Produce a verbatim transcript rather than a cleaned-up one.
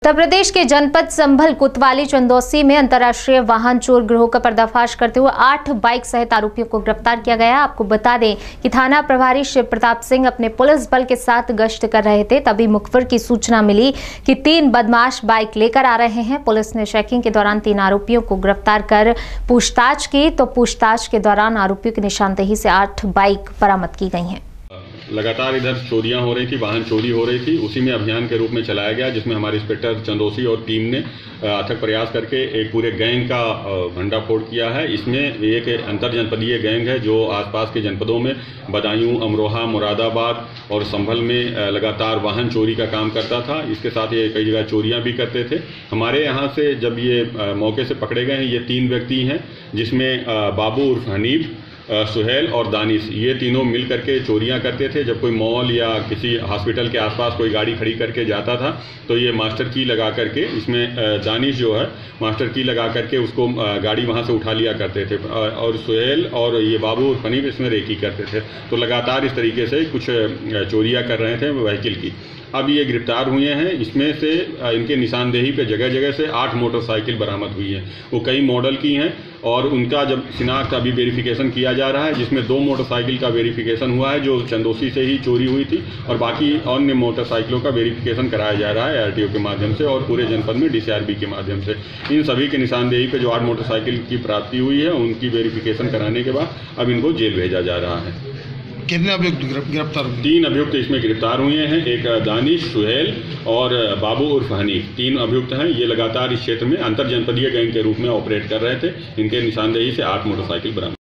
उत्तर प्रदेश के जनपद संभल कोतवाली चंदौसी में अंतर्राष्ट्रीय वाहन चोर गिरोह का पर्दाफाश करते हुए आठ बाइक सहित आरोपियों को गिरफ्तार किया गया। आपको बता दें कि थाना प्रभारी शिव प्रताप सिंह अपने पुलिस बल के साथ गश्त कर रहे थे, तभी मुखबिर की सूचना मिली कि तीन बदमाश बाइक लेकर आ रहे हैं। पुलिस ने चेकिंग के दौरान तीन आरोपियों को गिरफ्तार कर पूछताछ की, तो पूछताछ के दौरान आरोपियों की निशानदेही से आठ बाइक बरामद की गई हैं। लगातार इधर चोरियां हो रही थी, वाहन चोरी हो रही थी, उसी में अभियान के रूप में चलाया गया, जिसमें हमारे इंस्पेक्टर चंदौसी और टीम ने अथक प्रयास करके एक पूरे गैंग का भंडाफोड़ किया है। इसमें एक अंतर जनपदीय गैंग है जो आसपास के जनपदों में बदायूं, अमरोहा, मुरादाबाद और संभल में लगातार वाहन चोरी का काम करता था। इसके साथ ये कई जगह चोरियां भी करते थे। हमारे यहाँ से जब ये मौके से पकड़े गए हैं, ये तीन व्यक्ति हैं, जिसमें बाबू उर्फ हनीफ, सुहेल और दानिश, ये तीनों मिल करके चोरियां करते थे। जब कोई मॉल या किसी हॉस्पिटल के आसपास कोई गाड़ी खड़ी करके जाता था तो ये मास्टर की लगा करके, इसमें दानिश जो है मास्टर की लगा करके उसको गाड़ी वहां से उठा लिया करते थे, और सुहेल और ये बाबू और हनीफ इसमें रेकी करते थे। तो लगातार इस तरीके से कुछ चोरियां कर रहे थे व्हीकल की। अब ये गिरफ्तार हुए हैं। इसमें से इनके निशानदेही पे जगह जगह से आठ मोटरसाइकिल बरामद हुई है। वो कई मॉडल की हैं और उनका जब शिनाख्त अभी वेरिफिकेशन किया जा रहा है, जिसमें दो मोटरसाइकिल का वेरिफिकेशन हुआ है जो चंदौसी से ही चोरी हुई थी, और बाकी अन्य मोटरसाइकिलों का वेरिफिकेशन कराया जा रहा है आरटीओ के माध्यम से और पूरे जनपद में डीसीआरबी के माध्यम से। इन सभी के निशानदेही पे जो आठ मोटरसाइकिल की प्राप्ति हुई है, उनकी वेरिफिकेशन कराने के बाद अब इनको जेल भेजा जा रहा है। कितने अभियुक्त गिरफ्तार हुए? तीन अभियुक्त इसमें गिरफ्तार हुए हैं। एक दानिश, सुहेल और बाबू उर्फ हनीफ, तीन अभियुक्त हैं। ये लगातार इस क्षेत्र में अंतर जनपदीय गैंग के रूप में ऑपरेट कर रहे थे। इनके निशानदेही से आठ मोटरसाइकिल बरामद